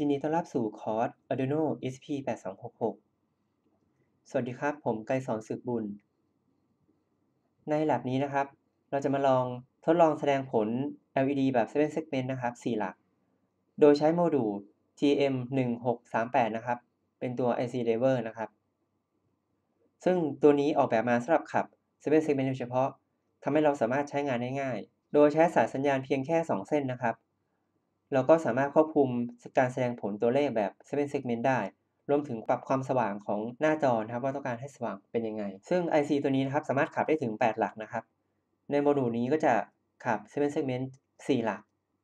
ยินดีต้อนรับสู่คอร์ส Arduino ESP8266 สวัสดีครับ ผมไกรสอนสืบบุญ ใน lab นี้นะครับ เราจะมาลองทดลองแสดงผล LED แบบ 7 segment นะครับ 4 หลัก โดยใช้โมดูล GM1638 นะครับ เป็นตัว IC driver นะครับ ซึ่งตัวนี้ออกแบบมาสำหรับขับ 7 segment โดยเฉพาะ ทำให้เราสามารถใช้งานได้ง่าย โดยใช้สายสัญญาณเพียงแค่ 2 เส้นนะครับ เราก็สามารถควบคุมการแสดงผลตัวเลขแบบ 7 segment ได้ รวมถึงปรับความสว่างของหน้าจอนะครับว่าต้องการให้สว่างเป็นยังไง ซึ่ง IC ตัวนี้นะครับสามารถขับได้ถึง 8 หลักนะครับ ในโมดูลนี้ก็จะขับ 7 segment 4 หลัก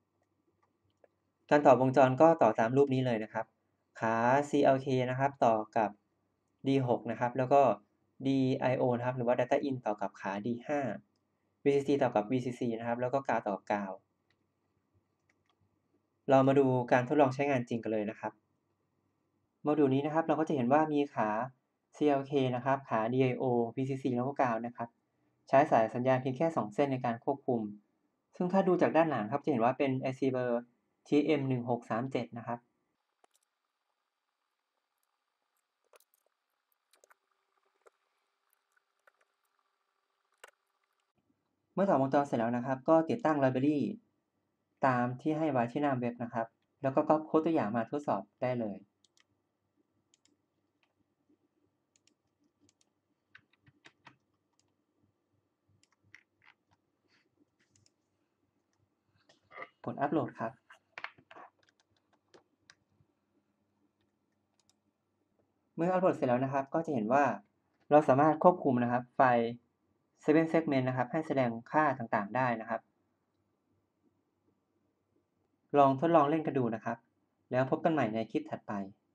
การต่อวงจรก็ต่อตามรูปนี้เลยนะครับ ขา CLK นะครับต่อกับ D6 นะครับ แล้วก็ DIO นะครับหรือว่า Data In ต่อกับขา D5 VCC ต่อกับ VCC นะครับแล้วก็กาวต่อกับกาว เรามาดูการทดลองใช้งานจริงกันเลยนะครับโมดูลนี้นะครับเราก็จะเห็นว่ามีขา CLK นะครับขา DIO VCC แล้วก็กาวนะครับใช้สายสัญญาณเพียงแค่ 2 เส้นในการควบคุมซึ่งถ้าดูจากด้านหลังครับจะเห็นว่าเป็น IC เบอร์ TM1637 นะครับเมื่อต่อวงจรเสร็จแล้วนะครับก็ติดตั้งไลบรารีตามที่ให้ไว้ที่หน้าเว็บนะครับแล้วก็ก๊อปโค้ดตัวอย่างมาทดสอบได้เลยกดอัปโหลดครับเมื่ออัปโหลดเสร็จแล้วนะครับก็จะเห็นว่าเราสามารถควบคุมนะครับไฟล์ 7 segment นะครับให้แสดงค่าต่างๆได้นะครับลองทดลองเล่นกันดูนะครับแล้วพบกันใหม่ในคลิปถัดไป